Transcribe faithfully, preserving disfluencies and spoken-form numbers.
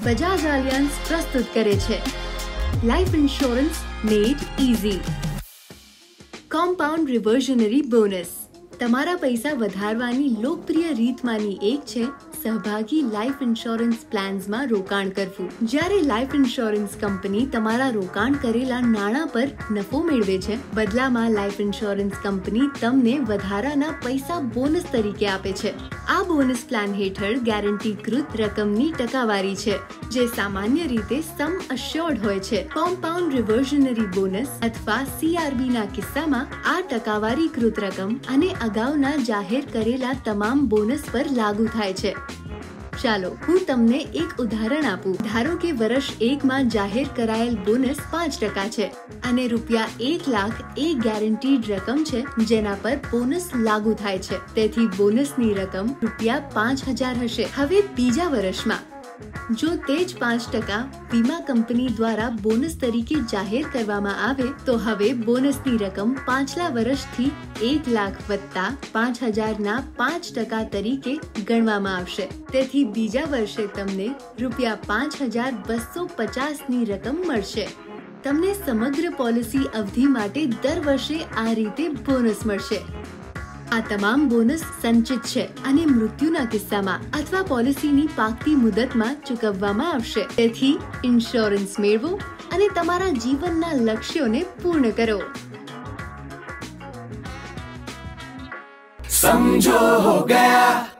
બજાજ આલિયાન્સ પ્રસ્તુત કરે છે life insurance made easy. Compound reversionary bonus તમારા પૈસા વધારવાની લોકપ્રિય રીતમાંની એક છે સહભાગી લાઈફ ઇન્સ્યોરન્સ પ્લાન્સમાં રોકાણ કરવું। જ્યારે લાઈફ ઇન્સ્યોરન્સ કંપની તમારા રોકાણ કરેલા નાણાં પર નફો મેળવે છે, બદલામાં લાઈફ ઇન્સ્યોરન્સ કંપની તમને વધારાના પૈસા બોનસ તરીકે આપે છે। આ બોનસ પ્લાન હેઠળ ગેરંટીકૃત રકમની ટકાવારી છે, જે સામાન્ય રીતે સમ અશ્યોર્ડ હોય છે। કોમ્પાઉન્ડ રિવર્ઝનરી બોનસ અથવા સીઆરબી ના કિસ્સામાં આ ટકાવારીકૃત રકમ અને અગાઉના જાહેર કરેલા તમામ બોનસ પર લાગુ થાય છે। ચાલો હું તમને એક ઉદાહરણ આપું। ધારો કે વર્ષ એક માં જાહેર કરાયેલ બોનસ પાંચ ટકા છે અને રૂપિયા એક લાખ એ ગેરંટીડ રકમ છે જેના પર બોનસ લાગુ થાય છે। તેથી બોનસની રકમ રૂપિયા પાંચ હજાર હશે। હવે બીજા વર્ષમાં જો તે જ પાંચ ટકા વીમા કંપની દ્વારા બોનસ તરીકે જાહેર કરવામાં આવે તો હવે બોનસની રકમ પાછલા વર્ષથી એક લાખ વત્તા પાંચ હજાર ના પાંચ ટકા તરીકે ગણવામાં આવશે। તેથી બીજા વર્ષે તમને રૂપિયા પાંચ હજાર બસો પચાસ ની રકમ મળશે। તમને સમગ્ર પોલિસી અવધિ માટે દર વર્ષે આ રીતે બોનસ મળશે। આ તમામ બોનસ સંચિત છે અને મૃત્યુના કિસ્સામાં અથવા પોલિસીની પાકતી મુદતમાં ચૂકવવામાં આવશે। તેથી ઇન્સ્યોરન્સ મેળવો અને તમારા જીવનના લક્ષ્યોને પૂર્ણ કરો। समझो हो गया।